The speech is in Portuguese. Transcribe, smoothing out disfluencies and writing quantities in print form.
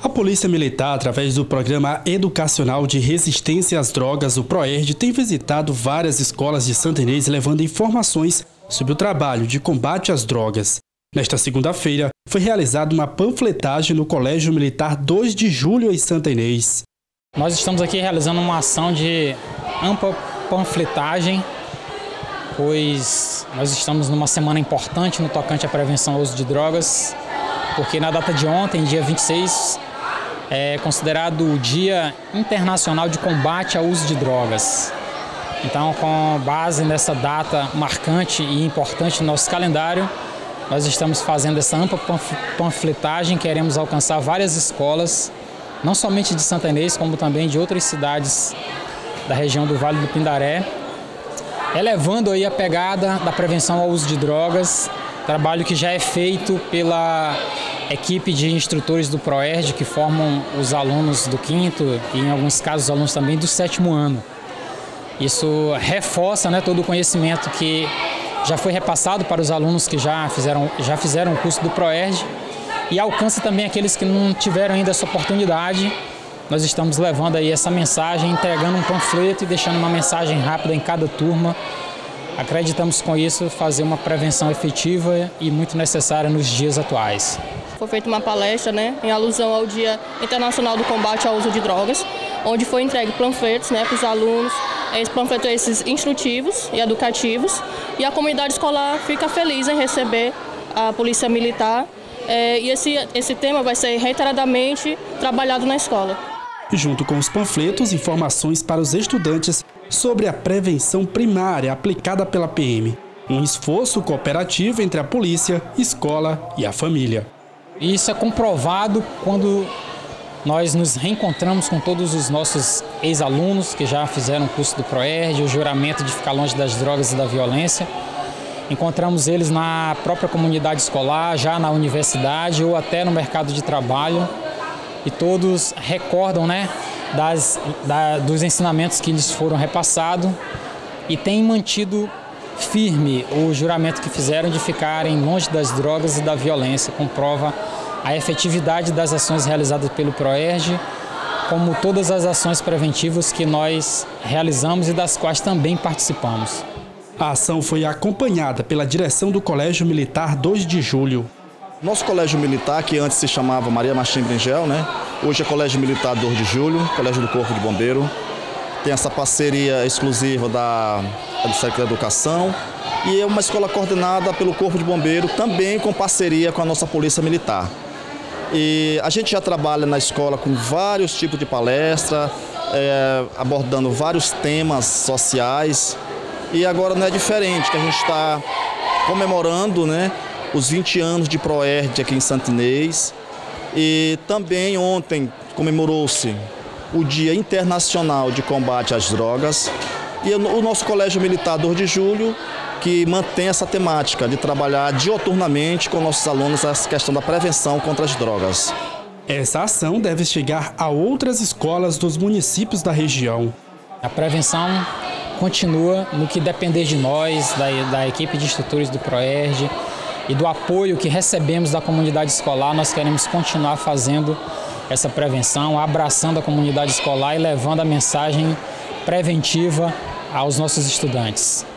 A Polícia Militar, através do Programa Educacional de Resistência às Drogas, o PROERD, tem visitado várias escolas de Santa Inês levando informações sobre o trabalho de combate às drogas. Nesta segunda-feira, foi realizada uma panfletagem no Colégio Militar 2 de Julho em Santa Inês. Nós estamos aqui realizando uma ação de ampla panfletagem, pois nós estamos numa semana importante no tocante à prevenção ao uso de drogas, porque na data de ontem, dia 26, é considerado o Dia Internacional de Combate ao Uso de Drogas. Então, com base nessa data marcante e importante no nosso calendário, nós estamos fazendo essa ampla panfletagem, queremos alcançar várias escolas, não somente de Santa Inês, como também de outras cidades da região do Vale do Pindaré, elevando aí a pegada da prevenção ao uso de drogas, trabalho que já é feito pela equipe de instrutores do PROERD, que formam os alunos do 5º e, em alguns casos, os alunos também do 7º ano. Isso reforça, todo o conhecimento que já foi repassado para os alunos que já fizeram o curso do PROERD e alcança também aqueles que não tiveram ainda essa oportunidade. Nós estamos levando aí essa mensagem, entregando um panfleto e deixando uma mensagem rápida em cada turma. Acreditamos com isso fazer uma prevenção efetiva e muito necessária nos dias atuais. Foi feita uma palestra em alusão ao Dia Internacional do Combate ao Uso de Drogas, onde foi entregue panfletos para os alunos, panfletos instrutivos e educativos, e a comunidade escolar fica feliz em receber a Polícia Militar, e esse tema vai ser reiteradamente trabalhado na escola. Junto com os panfletos, informações para os estudantes sobre a prevenção primária aplicada pela PM. Um esforço cooperativo entre a polícia, escola e a família. Isso é comprovado quando nós nos reencontramos com todos os nossos ex-alunos que já fizeram o curso do PROERD, o juramento de ficar longe das drogas e da violência. Encontramos eles na própria comunidade escolar, já na universidade ou até no mercado de trabalho. E todos recordam dos ensinamentos que lhes foram repassados e têm mantido firme o juramento que fizeram de ficarem longe das drogas e da violência. Comprova a efetividade das ações realizadas pelo PROERD, como todas as ações preventivas que nós realizamos e das quais também participamos. A ação foi acompanhada pela direção do Colégio Militar 2 de Julho. Nosso Colégio Militar, que antes se chamava Maria Martim Bringel, hoje é Colégio Militar 2 de Julho, Colégio do Corpo de Bombeiro. Tem essa parceria exclusiva do Secretaria da Educação e é uma escola coordenada pelo Corpo de Bombeiro, também com parceria com a nossa Polícia Militar. E a gente já trabalha na escola com vários tipos de palestra, abordando vários temas sociais. E agora não é diferente, que a gente está comemorando os 20 anos de PROERD aqui em Santa Inês. E também ontem comemorou-se o Dia Internacional de Combate às Drogas. E o nosso Colégio Militar 2 de Julho, que mantém essa temática de trabalhar dioturnamente com nossos alunos essa questão da prevenção contra as drogas. Essa ação deve chegar a outras escolas dos municípios da região. A prevenção continua no que depender de nós, da equipe de instrutores do PROERD e do apoio que recebemos da comunidade escolar. Nós queremos continuar fazendo essa prevenção, abraçando a comunidade escolar e levando a mensagem preventiva aos nossos estudantes.